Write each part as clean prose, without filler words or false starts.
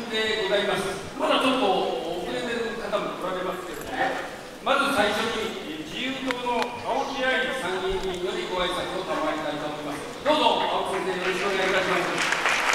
でございます。まだちょっと遅れてる方もおられますけれども、まず最初に自由党の青木愛参議院議員よりご挨拶を賜りたいと思います。どうぞ青木先生、よろしくお願いいたします。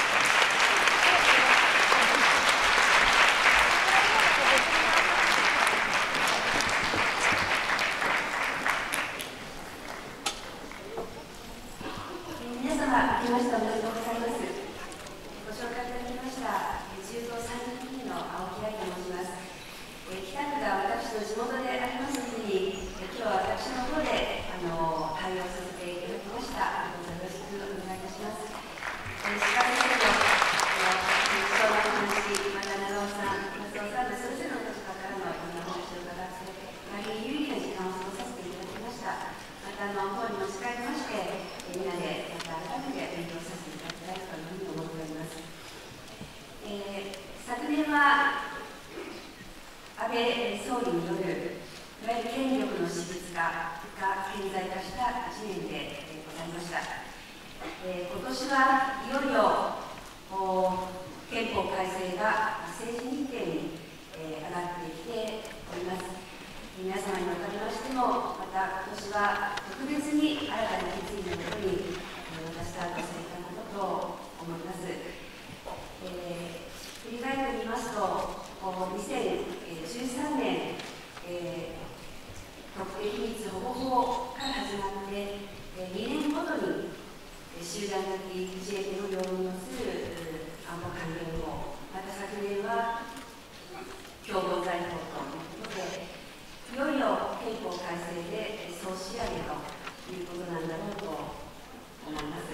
昨年は安倍総理によるいわゆる権力の私物化が顕在化した1年でございました。今年はいよいよ憲法改正が政治日程に上がってきております。皆様におかれましても、また今年は特別に新たな決意のもとにスタートされたことと思います。振り返ってみますと、2013年、特定秘密保護法から始まって、2年ごとに集団的自衛権を容認をする安保関連法、また昨年は共同罪法ということで、いよいよ憲法改正で総仕上げということなんだろうと思います。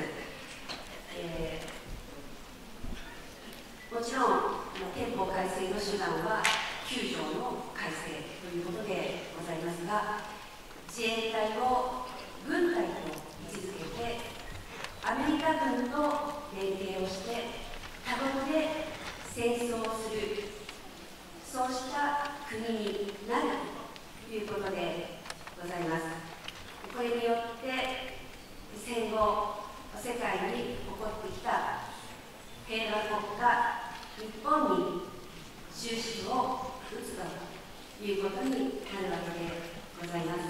もちろん憲法改正の手段は9条の改正ということでございますが、自衛隊を軍隊と位置づけてアメリカ軍と連携をして他国で戦争をする、そうした国になるということでございます。これによって戦後世界に起こってきた平和国家日本に終止符を打つということになるわけでございます。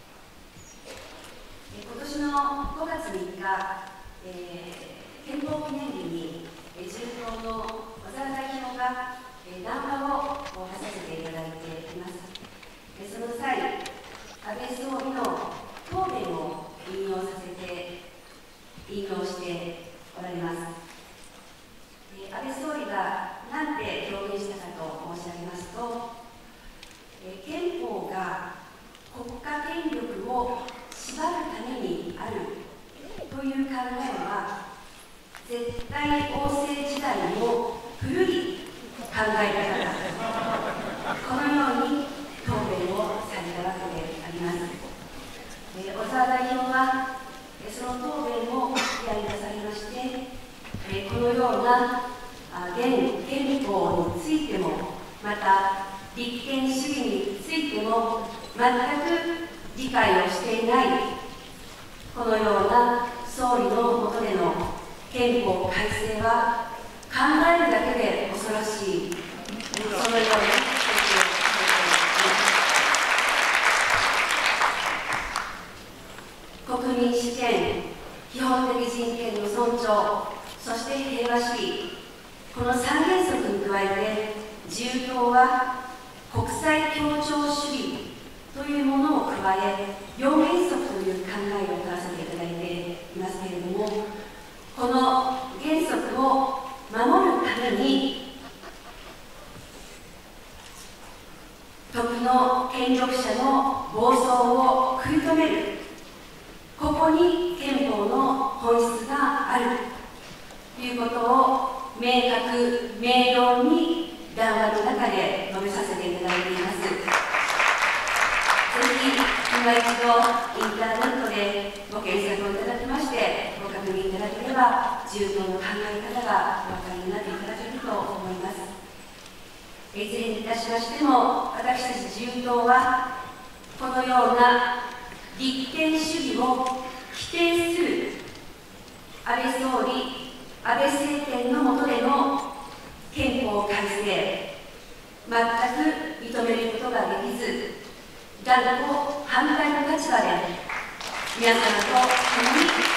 今年の5月3日、憲法記念日に自由党の小沢代表が談話をさせていただいています。その際、安倍総理の答弁を引用しておられます。安倍総理が何て表現したかと申し上げますと、憲法が国家権力を縛るためにあるという考えは、絶対王政時代の古い考え方だ、このように答弁をされたわけであります。小沢代表はその答弁をヒアリングされまして、このような現憲法についても、また立憲主義についても全く理解をしていない、このような総理の下での憲法改正は考えるだけで恐ろしい、そのような国民主権、基本的人権の尊重、そして平和主義、この3原則に加えて、自由党は国際協調主義というものを加え、4原則という考えを取らせていただいていますけれども、この原則を守るために、時の権力者の暴走を食い止める、ここに憲法の本質があるということを明確、明瞭に談話の中で述べさせていただいています。ぜひ、今一度インターネットでご検索をいただきまして、ご確認いただければ、自由党の考え方がお分かりになっていただけると思います。いずれにいたしましても、私たち自由党は、このような立憲主義を否定する安倍総理、安倍政権の下での憲法改正、全く認めることができず、断固反対の立場で、皆様と共に力を合わせて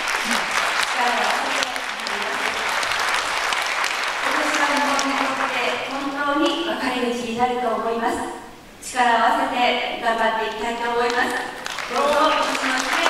まいります。今年は日本にとって本当に分かれ道になると思います。力を合わせて頑張っていきたいと思います。どうぞお越しの